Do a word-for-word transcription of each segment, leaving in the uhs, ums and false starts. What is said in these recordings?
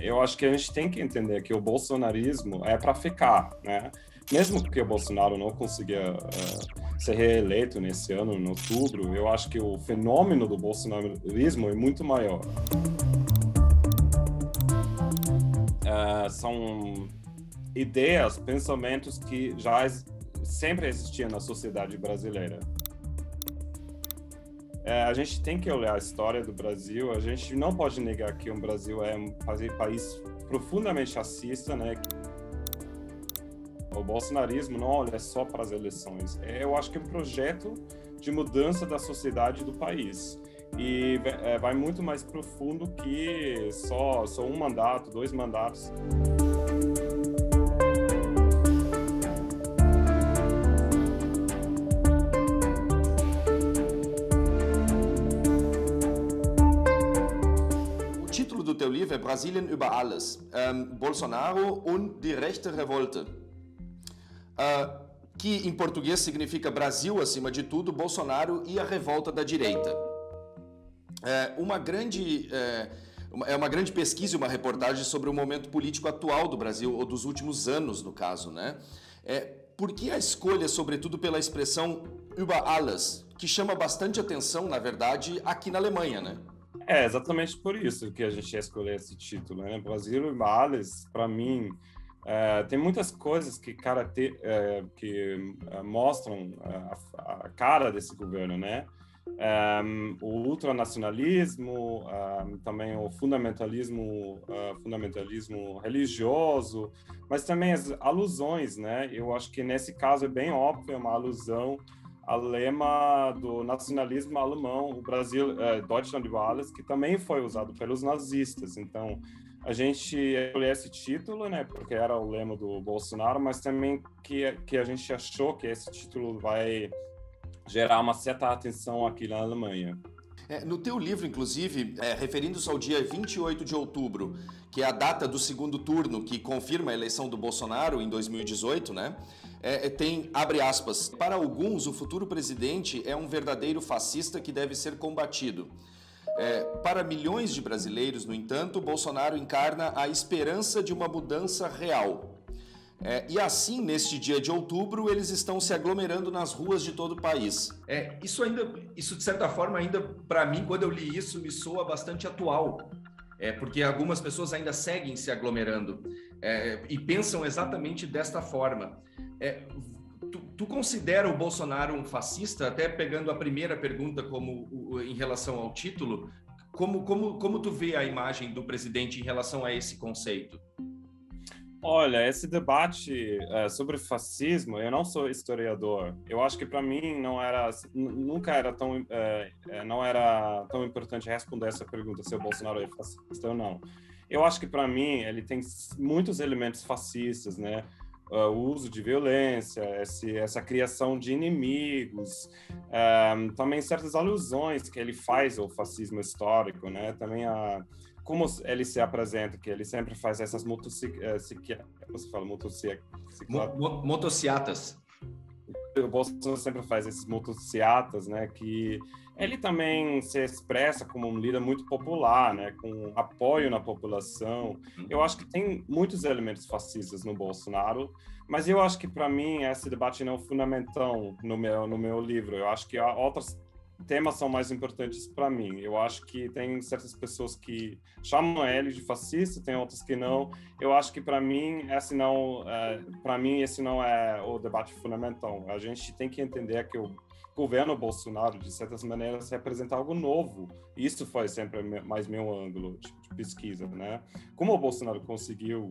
eu acho que a gente tem que entender que o bolsonarismo é para ficar, né? Mesmo que o Bolsonaro não consiga uh, ser reeleito nesse ano, em outubro, eu acho que o fenômeno do bolsonarismo é muito maior. Uh, são ideias, pensamentos que já sempre existiam na sociedade brasileira. É, a gente tem que olhar a história do Brasil, a gente não pode negar que o Brasil é um país profundamente racista, né? O bolsonarismo não olha só para as eleições, é, eu acho que é um projeto de mudança da sociedade do país. E é, vai muito mais profundo que só, só um mandato, dois mandatos. O teu livro é Brasilien über alles, um, Bolsonaro und die rechte Revolte, uh, que em português significa Brasil acima de tudo, Bolsonaro e a revolta da direita. É uma grande, é, é uma grande pesquisa e uma reportagem sobre o momento político atual do Brasil, ou dos últimos anos, no caso, né? É, por que a escolha, sobretudo, pela expressão über alles, que chama bastante atenção, na verdade, aqui na Alemanha, né? É exatamente por isso que a gente escolheu esse título, né? Brasil über alles, para mim, é, tem muitas coisas que, caracter, é, que é, mostram a, a cara desse governo, né? Um, o ultranacionalismo, um, também o fundamentalismo, uh, fundamentalismo religioso, mas também as alusões, né? Eu acho que nesse caso é bem óbvio, é uma alusão ao lema do nacionalismo alemão, o Brasil, uh, Deutschland über alles, que também foi usado pelos nazistas. Então, a gente escolheu esse título, né? Porque era o lema do Bolsonaro, mas também que, que a gente achou que esse título vai gerar uma certa atenção aqui na Alemanha. É, no teu livro, inclusive, é, referindo-se ao dia vinte e oito de outubro, que é a data do segundo turno que confirma a eleição do Bolsonaro em dois mil e dezoito, né? É, tem, abre aspas, para alguns o futuro presidente é um verdadeiro fascista que deve ser combatido. É, para milhões de brasileiros, no entanto, Bolsonaro encarna a esperança de uma mudança real. É, e assim, neste dia de outubro, eles estão se aglomerando nas ruas de todo o país. É, isso ainda, isso de certa forma, ainda para mim, quando eu li isso, me soa bastante atual. É, porque algumas pessoas ainda seguem se aglomerando é, e pensam exatamente desta forma. É, tu, tu considera o Bolsonaro um fascista? Até pegando a primeira pergunta como o, em relação ao título, como, como, como tu vê a imagem do presidente em relação a esse conceito? Olha, esse debate uh, sobre fascismo, eu não sou historiador. Eu acho que para mim não era, nunca era tão, uh, não era tão importante responder essa pergunta se o Bolsonaro é fascista ou não. Eu acho que para mim ele tem muitos elementos fascistas, né? Uh, o uso de violência, esse, essa criação de inimigos, um, também certas alusões que ele faz ao fascismo histórico, né? Também a como ele se apresenta, que ele sempre faz essas motocicletas, como se fala, motocicletas? Motociatas. O Bolsonaro sempre faz esses motociatas, né, que ele também se expressa como um líder muito popular, né, com apoio na população. Eu acho que tem muitos elementos fascistas no Bolsonaro, mas eu acho que, para mim, esse debate não é fundamental no meu, no meu livro. Eu acho que há outras temas são mais importantes para mim. Eu acho que tem certas pessoas que chamam ele de fascista, tem outras que não. Eu acho que para mim esse não, é, para mim esse não é o debate fundamental. A gente tem que entender que o governo Bolsonaro, de certas maneiras, representa algo novo. Isso foi sempre mais meu ângulo de, de pesquisa, né? Como o Bolsonaro conseguiu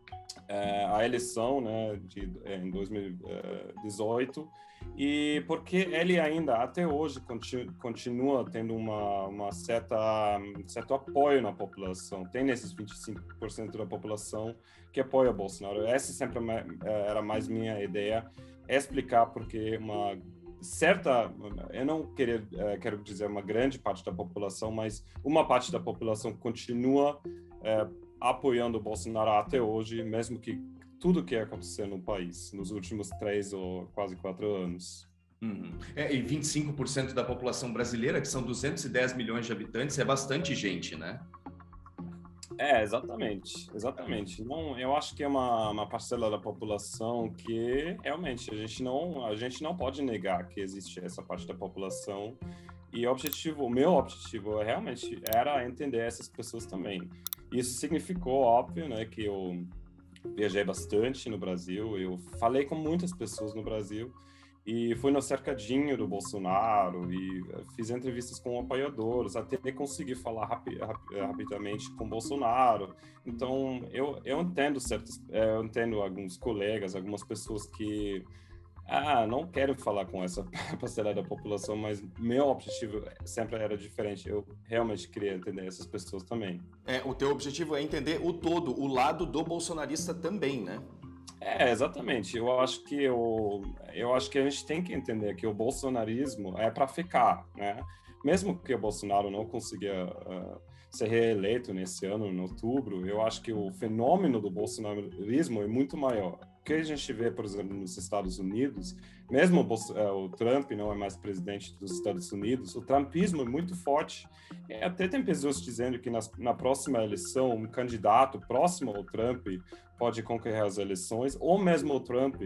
é, a eleição, né, de, em dois mil e dezoito, e porque ele ainda, até hoje, continua, continua tendo uma, uma certa, um certo apoio na população. Tem esses vinte e cinco por cento da população que apoia Bolsonaro. Essa sempre era mais minha ideia, explicar porque uma certa, eu não querer, quero dizer uma grande parte da população, mas uma parte da população continua é, apoiando o Bolsonaro até hoje, mesmo que tudo que aconteceu no país nos últimos três ou quase quatro anos. Uhum. É, e vinte e cinco por cento da população brasileira, que são duzentos e dez milhões de habitantes, é bastante gente, né? É, exatamente, exatamente. Não, eu acho que é uma, uma parcela da população que realmente a gente não, a gente não pode negar que existe essa parte da população. E o objetivo, o meu objetivo é realmente era entender essas pessoas também. Isso significou, óbvio, né, que eu viajei bastante no Brasil, eu falei com muitas pessoas no Brasil e fui no cercadinho do Bolsonaro e fiz entrevistas com apoiadores, até conseguir falar rapi rapi rapidamente com Bolsonaro. Então, eu, eu entendo certos, eu entendo alguns colegas, algumas pessoas que ah, não quero falar com essa parcela da população, mas meu objetivo sempre era diferente. Eu realmente queria entender essas pessoas também. É, o teu objetivo é entender o todo, o lado do bolsonarista também, né? É, exatamente. Eu acho que eu, eu acho que a gente tem que entender que o bolsonarismo é para ficar, né? Mesmo que o Bolsonaro não consiga uh, ser reeleito nesse ano, em outubro, eu acho que o fenômeno do bolsonarismo é muito maior. O que a gente vê, por exemplo, nos Estados Unidos, mesmo o, o Trump não é mais presidente dos Estados Unidos, o trumpismo é muito forte. E até tem pessoas dizendo que nas, na próxima eleição, um candidato próximo ao Trump pode concorrer às eleições, ou mesmo o Trump.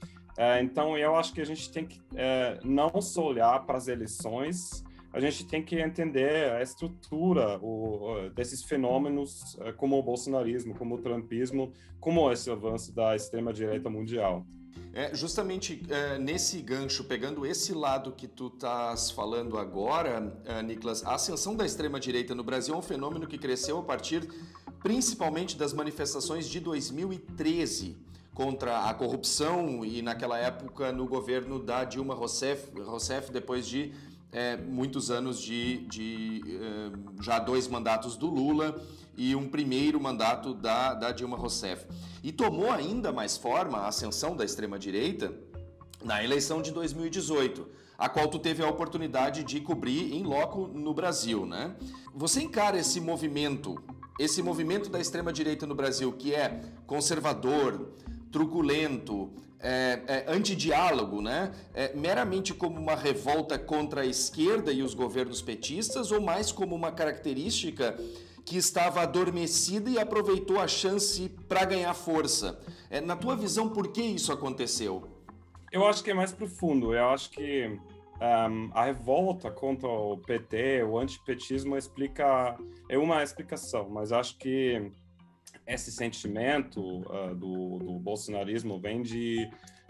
É, então, eu acho que a gente tem que é, não só olhar para as eleições, a gente tem que entender a estrutura o, desses fenômenos, como o bolsonarismo, como o trumpismo, como esse avanço da extrema-direita mundial. É, justamente é, nesse gancho, pegando esse lado que tu estás falando agora, é, Nicolas, a ascensão da extrema-direita no Brasil é um fenômeno que cresceu a partir principalmente das manifestações de dois mil e treze contra a corrupção e naquela época no governo da Dilma Rousseff, Rousseff depois de É, muitos anos de, de é, já dois mandatos do Lula e um primeiro mandato da, da Dilma Rousseff. E tomou ainda mais forma a ascensão da extrema-direita na eleição de dois mil e dezoito, a qual tu teve a oportunidade de cobrir em loco no Brasil, né? Você encara esse movimento, esse movimento da extrema-direita no Brasil, que é conservador, truculento, É, é, antidiálogo, né? É, meramente como uma revolta contra a esquerda e os governos petistas ou mais como uma característica que estava adormecida e aproveitou a chance para ganhar força? É, na tua visão, por que isso aconteceu? Eu acho que é mais profundo. Eu acho que um, a revolta contra o P T, o antipetismo, explica, é uma explicação, mas acho que esse sentimento uh, do, do bolsonarismo vem de,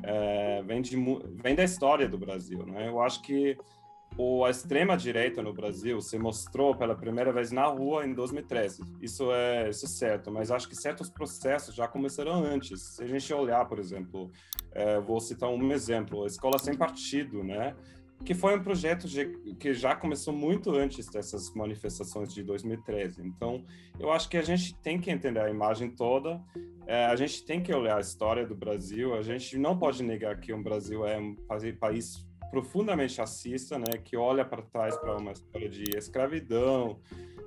uh, vem de vem da história do Brasil, né? Eu acho que o, a extrema direita no Brasil se mostrou pela primeira vez na rua em dois mil e treze. Isso é isso é certo, mas acho que certos processos já começaram antes. Se a gente olhar, por exemplo, uh, vou citar um exemplo: a Escola Sem Partido, né? Que foi um projeto de, que já começou muito antes dessas manifestações de dois mil e treze. Então, eu acho que a gente tem que entender a imagem toda, é, a gente tem que olhar a história do Brasil, a gente não pode negar que o Brasil é um país profundamente racista, né, que olha para trás para uma história de escravidão,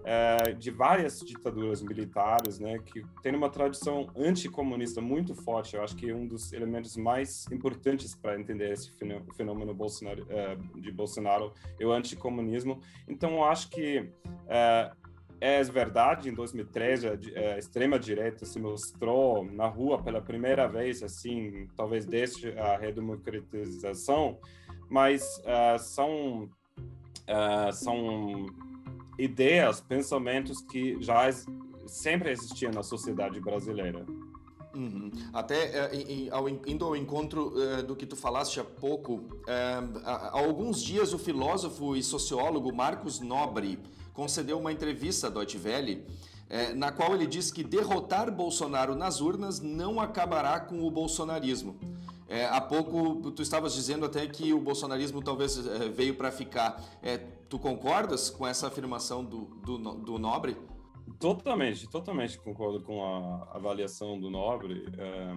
é, de várias ditaduras militares, né, que tem uma tradição anticomunista muito forte. Eu acho que um dos elementos mais importantes para entender esse fenômeno Bolsonaro, é, de Bolsonaro é o anticomunismo. Então, eu acho que é, é verdade, em dois mil e treze, a, a extrema-direita se mostrou na rua pela primeira vez, assim, talvez desde a redemocratização, mas uh, são, uh, são ideias, pensamentos que já sempre existiam na sociedade brasileira. Uhum. Até uh, ao, indo ao encontro uh, do que tu falaste há pouco, uh, há alguns dias o filósofo e sociólogo Marcos Nobre concedeu uma entrevista à Deutsche Welle, uh, na qual ele diz que derrotar Bolsonaro nas urnas não acabará com o bolsonarismo. É, há pouco tu estavas dizendo até que o bolsonarismo talvez é, veio para ficar. É, tu concordas com essa afirmação do, do, do Nobre? Totalmente, totalmente concordo com a avaliação do Nobre. É,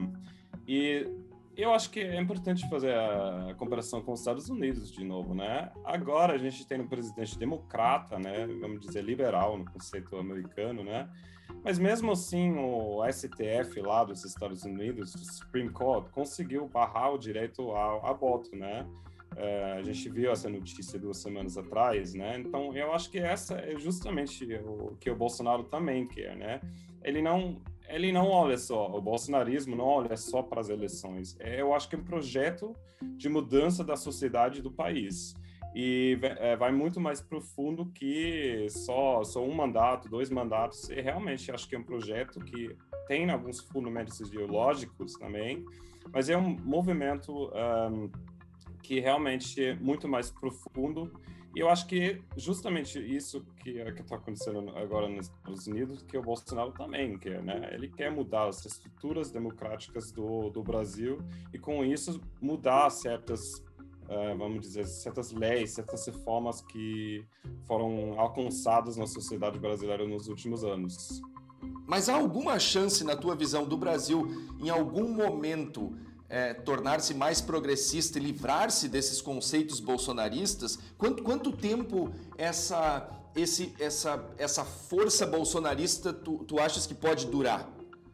e eu acho que é importante fazer a comparação com os Estados Unidos de novo, né? Agora a gente tem um presidente democrata, né? Vamos dizer liberal no conceito americano, né? Mas mesmo assim, o S T F lá dos Estados Unidos, o Supreme Court, conseguiu barrar o direito ao aborto, né? Uh, a gente viu essa notícia duas semanas atrás, né? Então, eu acho que essa é justamente o que o Bolsonaro também quer, né? Ele não, ele não olha só, o bolsonarismo não olha só para as eleições. Eu acho que é um projeto de mudança da sociedade do país. E é, vai muito mais profundo que só, só um mandato, dois mandatos. E realmente acho que é um projeto que tem alguns fundamentos ideológicos também, mas é um movimento um, que realmente é muito mais profundo. E eu acho que justamente isso que está acontecendo agora nos Estados Unidos, que o Bolsonaro também quer, né? Ele quer mudar as estruturas democráticas do, do Brasil e, com isso, mudar certas, uh, vamos dizer, certas leis, certas reformas que foram alcançadas na sociedade brasileira nos últimos anos. Mas há alguma chance, na tua visão, do Brasil, em algum momento, É, tornar-se mais progressista e livrar-se desses conceitos bolsonaristas? Quanto, quanto tempo essa, esse, essa, essa força bolsonarista tu, tu achas que pode durar?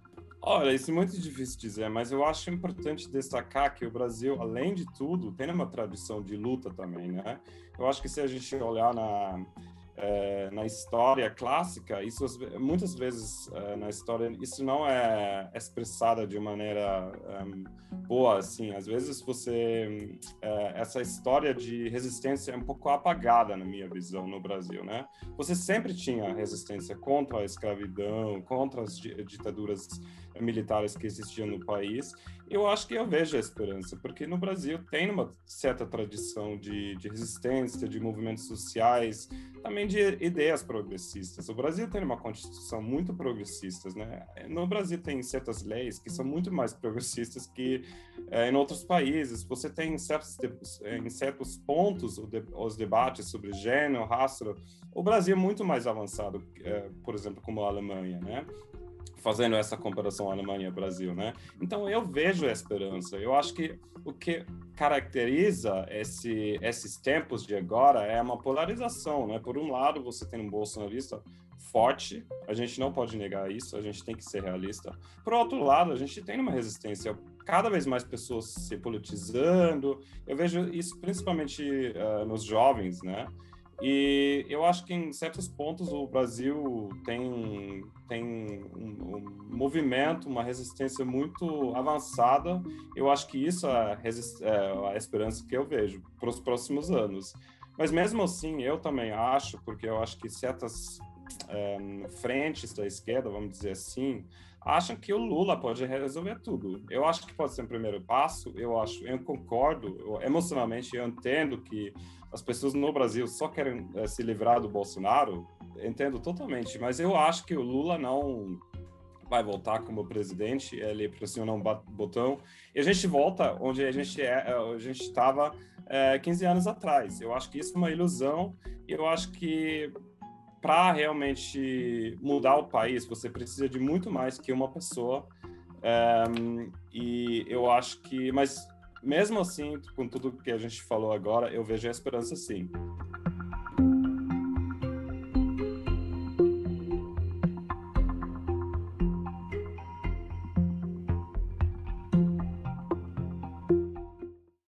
Olha, isso é muito difícil dizer, mas eu acho importante destacar que o Brasil, além de tudo, tem uma tradição de luta também, né? Eu acho que se a gente olhar na... É, na história clássica, isso muitas vezes é, na história isso não é expressada de maneira um, boa, assim. Às vezes você é, essa história de resistência é um pouco apagada na minha visão no Brasil, né? Você sempre tinha resistência contra a escravidão, contra as ditaduras militares que existiam no país. Eu acho que eu vejo a esperança, porque no Brasil tem uma certa tradição de, de resistência, de movimentos sociais, também de ideias progressistas. O Brasil tem uma Constituição muito progressista, né? No Brasil tem certas leis que são muito mais progressistas que eh, em outros países. Você tem em certos, em certos pontos os debates sobre gênero, raça. O Brasil é muito mais avançado, eh, por exemplo, como a Alemanha, né? Fazendo essa comparação Alemanha-Brasil, né? Então, eu vejo a esperança. Eu acho que o que caracteriza esse, esses tempos de agora é uma polarização, né? Por um lado, você tem um bolsonarista forte, a gente não pode negar isso, a gente tem que ser realista. Por outro lado, a gente tem uma resistência, cada vez mais pessoas se politizando. Eu vejo isso principalmente uh, nos jovens, né? E eu acho que em certos pontos o Brasil tem, tem um, um movimento, uma resistência muito avançada. Eu acho que isso é a, resist- é a esperança que eu vejo para os próximos anos. Mas mesmo assim, eu também acho, porque eu acho que certas é, frentes da esquerda, vamos dizer assim, acham que o Lula pode resolver tudo. Eu acho que pode ser um primeiro passo, eu acho, eu concordo, eu, emocionalmente eu entendo que as pessoas no Brasil só querem é, se livrar do Bolsonaro, entendo totalmente, mas eu acho que o Lula não vai voltar como presidente, ele pressiona um botão e a gente volta onde a gente é, a gente estava é, quinze anos atrás. Eu acho que isso é uma ilusão e eu acho que para realmente mudar o país, você precisa de muito mais que uma pessoa. Um, e eu acho que... Mas, mesmo assim, com tudo que a gente falou agora, eu vejo a esperança, sim.